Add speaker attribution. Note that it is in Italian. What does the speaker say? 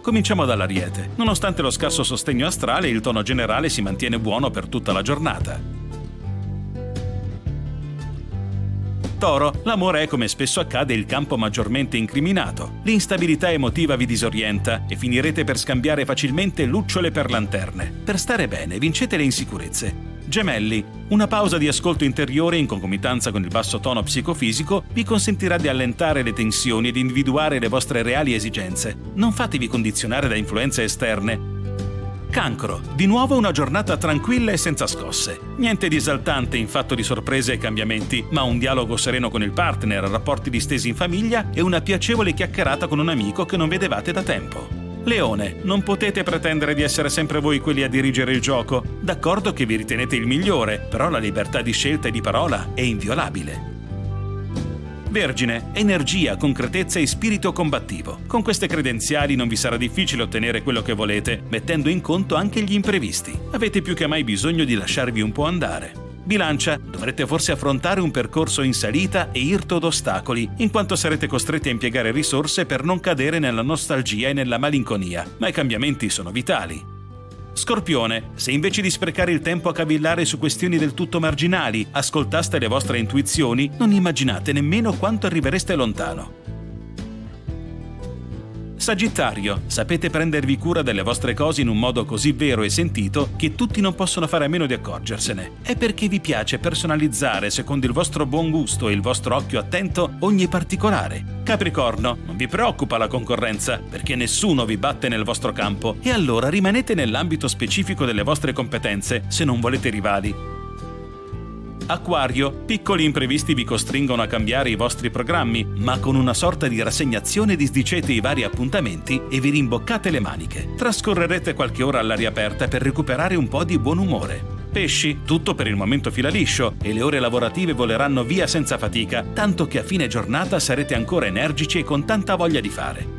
Speaker 1: Cominciamo dall'Ariete. Nonostante lo scarso sostegno astrale, il tono generale si mantiene buono per tutta la giornata. Toro, l'amore è, come spesso accade, il campo maggiormente incriminato. L'instabilità emotiva vi disorienta e finirete per scambiare facilmente lucciole per lanterne. Per stare bene, vincete le insicurezze. Gemelli, una pausa di ascolto interiore in concomitanza con il basso tono psicofisico vi consentirà di allentare le tensioni e di individuare le vostre reali esigenze. Non fatevi condizionare da influenze esterne. Cancro, di nuovo una giornata tranquilla e senza scosse. Niente di esaltante in fatto di sorprese e cambiamenti, ma un dialogo sereno con il partner, rapporti distesi in famiglia e una piacevole chiacchierata con un amico che non vedevate da tempo. Leone, non potete pretendere di essere sempre voi quelli a dirigere il gioco. D'accordo che vi ritenete il migliore, però la libertà di scelta e di parola è inviolabile. Vergine, energia, concretezza e spirito combattivo. Con queste credenziali non vi sarà difficile ottenere quello che volete, mettendo in conto anche gli imprevisti. Avete più che mai bisogno di lasciarvi un po' andare. Bilancia, dovrete forse affrontare un percorso in salita e irto d'ostacoli, in quanto sarete costretti a impiegare risorse per non cadere nella nostalgia e nella malinconia, ma i cambiamenti sono vitali. Scorpione, se invece di sprecare il tempo a cavillare su questioni del tutto marginali, ascoltaste le vostre intuizioni, non immaginate nemmeno quanto arrivereste lontano. Sagittario, sapete prendervi cura delle vostre cose in un modo così vero e sentito che tutti non possono fare a meno di accorgersene. È perché vi piace personalizzare, secondo il vostro buon gusto e il vostro occhio attento, ogni particolare. Capricorno, non vi preoccupa la concorrenza, perché nessuno vi batte nel vostro campo, e allora rimanete nell'ambito specifico delle vostre competenze, se non volete rivali. Acquario, piccoli imprevisti vi costringono a cambiare i vostri programmi, ma con una sorta di rassegnazione disdicete i vari appuntamenti e vi rimboccate le maniche. Trascorrerete qualche ora all'aria aperta per recuperare un po' di buon umore. Pesci, tutto per il momento fila liscio e le ore lavorative voleranno via senza fatica, tanto che a fine giornata sarete ancora energici e con tanta voglia di fare.